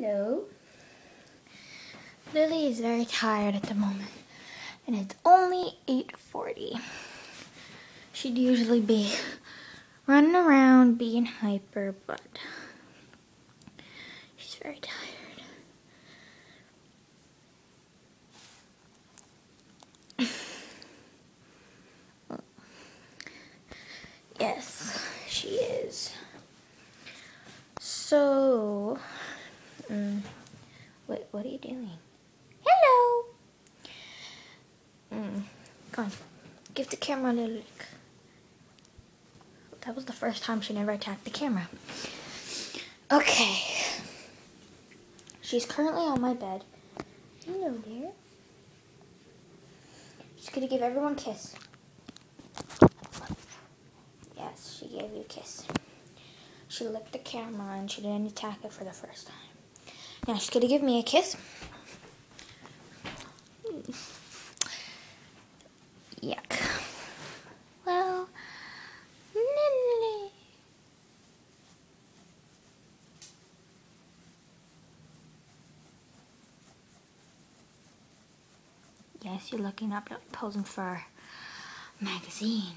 Hello. Lily is very tired at the moment, and it's only 8:40. She'd usually be running around being hyper, but she's very tired. Yes, she is. So, wait, what are you doing? Hello! Come on, give the camera a little lick. That was the first time she never attacked the camera. Okay. She's currently on my bed. Hello there. She's gonna give everyone a kiss. Yes, she gave you a kiss. She licked the camera and she didn't attack it for the first time. Now she's gonna give me a kiss. Yuck. Well, Lily. Yes, you're looking up, posing for a magazine.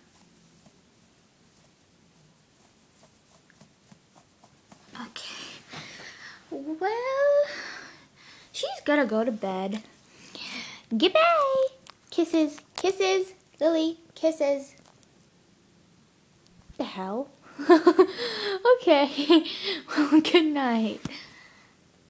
Okay. Well, she's gonna go to bed. Goodbye. Kisses, kisses, Lily, kisses. The hell? Okay. Well, good night.